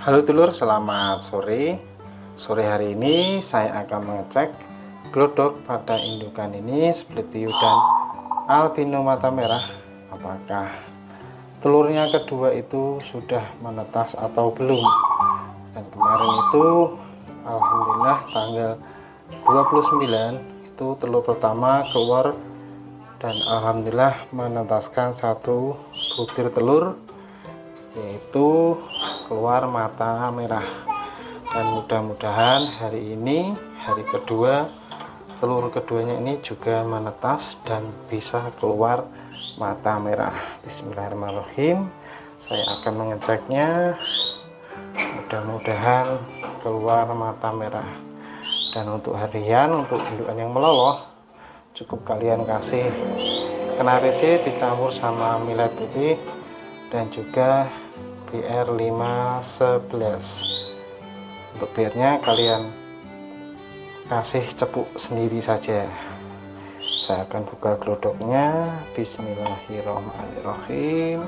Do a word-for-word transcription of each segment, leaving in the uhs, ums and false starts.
Halo Dulur, selamat sore. Sore hari ini saya akan mengecek glodok pada indukan ini split view dan albino mata merah, apakah telurnya kedua itu sudah menetas atau belum. Dan kemarin itu alhamdulillah tanggal dua puluh sembilan itu telur pertama keluar dan alhamdulillah menetaskan satu butir telur, yaitu keluar mata merah. Dan mudah-mudahan hari ini hari kedua telur keduanya ini juga menetas dan bisa keluar mata merah. Bismillahirrahmanirrahim, saya akan mengeceknya, mudah-mudahan keluar mata merah. Dan untuk harian, untuk indukan yang meloloh, cukup kalian kasih kenarisi dicampur sama millet putih dan juga B R lima sebelas. Untuk B R-nya kalian kasih cepuk sendiri saja. Saya akan buka glodoknya. Bismillahirrahmanirrahim.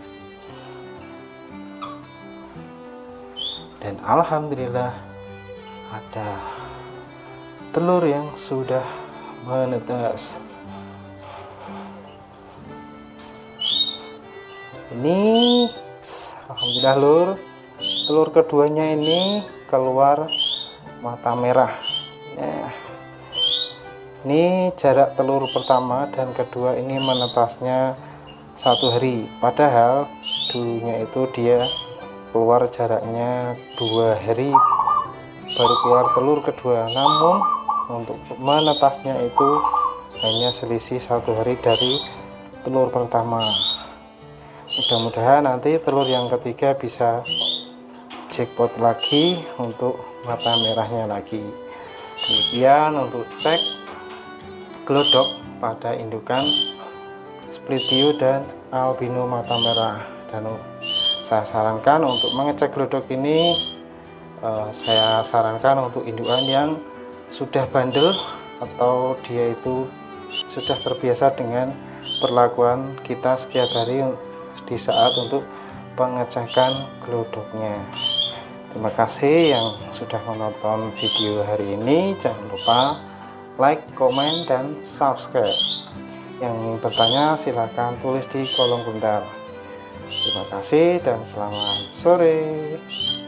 Dan alhamdulillah ada telur yang sudah menetas. Ini alhamdulillah lur, telur keduanya ini keluar mata merah. Nah, ini jarak telur pertama dan kedua ini menetasnya satu hari, padahal dulunya itu dia keluar jaraknya dua hari baru keluar telur kedua, namun untuk menetasnya itu hanya selisih satu hari dari telur pertama. Mudah-mudahan nanti telur yang ketiga bisa jackpot lagi untuk mata merahnya lagi. Demikian untuk cek glodok pada indukan split view dan albino mata merah. Dan saya sarankan untuk mengecek glodok ini, eh, saya sarankan untuk indukan yang sudah bandel atau dia itu sudah terbiasa dengan perlakuan kita setiap hari di saat untuk pengecekan glodoknya. Terima kasih yang sudah menonton video hari ini. Jangan lupa like, komen, dan subscribe. Yang ingin bertanya silahkan tulis di kolom komentar. Terima kasih dan selamat sore.